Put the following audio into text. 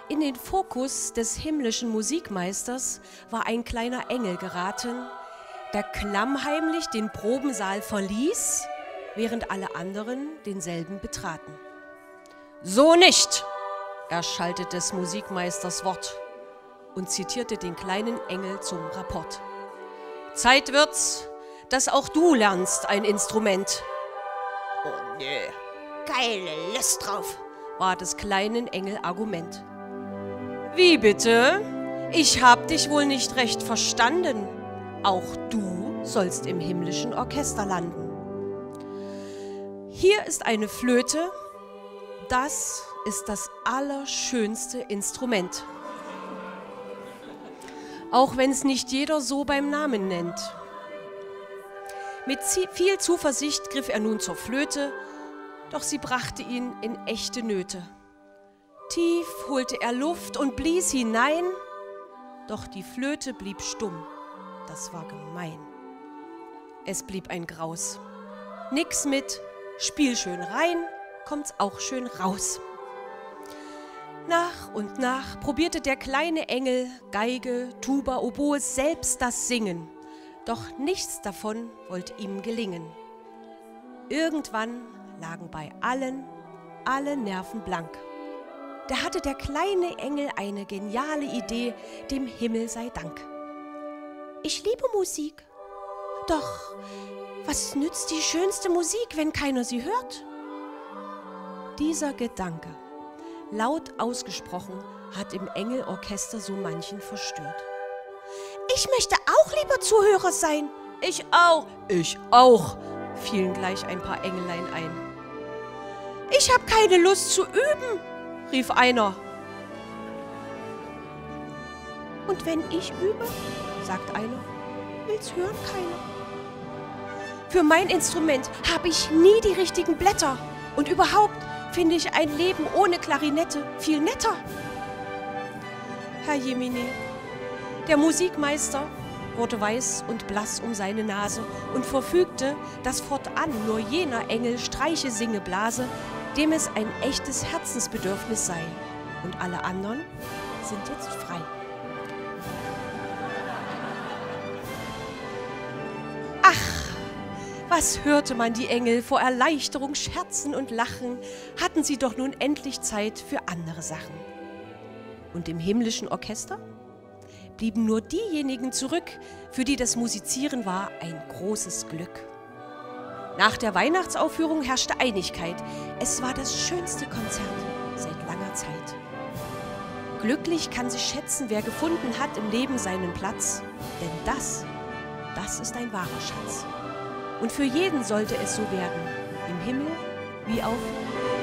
In den Fokus des himmlischen Musikmeisters war ein kleiner Engel geraten, der klammheimlich den Probensaal verließ, während alle anderen denselben betraten. »So nicht«, erschallte des Musikmeisters Wort und zitierte den kleinen Engel zum Rapport. »Zeit wird's, dass auch du lernst ein Instrument.« »Oh nö, geile Lust drauf«, war des kleinen Engel Argument. »Wie bitte? Ich hab dich wohl nicht recht verstanden. Auch du sollst im himmlischen Orchester landen. Hier ist eine Flöte, das ist das allerschönste Instrument. Auch wenn es nicht jeder so beim Namen nennt.« Mit viel Zuversicht griff er nun zur Flöte, doch sie brachte ihn in echte Nöte. Tief holte er Luft und blies hinein, doch die Flöte blieb stumm, das war gemein. Es blieb ein Graus. Nix mit, spiel schön rein, kommt's auch schön raus. Nach und nach probierte der kleine Engel Geige, Tuba, Oboe, selbst das Singen, doch nichts davon wollte ihm gelingen. Irgendwann lagen bei allen alle Nerven blank. Da hatte der kleine Engel eine geniale Idee, dem Himmel sei Dank. »Ich liebe Musik, doch was nützt die schönste Musik, wenn keiner sie hört?« Dieser Gedanke, laut ausgesprochen, hat im Engelorchester so manchen verstört. »Ich möchte auch lieber Zuhörer sein.« »Ich auch«, fielen gleich ein paar Engelein ein. »Ich habe keine Lust zu üben«, rief einer. »Und wenn ich übe«, sagt einer, »will's hören keiner. Für mein Instrument habe ich nie die richtigen Blätter und überhaupt finde ich ein Leben ohne Klarinette viel netter.« Herr Jemine, der Musikmeister wurde weiß und blass um seine Nase und verfügte, dass fortan nur jener Engel Streiche singe blase, dem es ein echtes Herzensbedürfnis sei, und alle anderen sind jetzt frei. Ach, was hörte man die Engel vor Erleichterung scherzen und lachen, hatten sie doch nun endlich Zeit für andere Sachen. Und im himmlischen Orchester blieben nur diejenigen zurück, für die das Musizieren war ein großes Glück. Nach der Weihnachtsaufführung herrschte Einigkeit. Es war das schönste Konzert seit langer Zeit. Glücklich kann sich schätzen, wer gefunden hat im Leben seinen Platz, denn das ist ein wahrer Schatz. Und für jeden sollte es so werden, im Himmel wie auf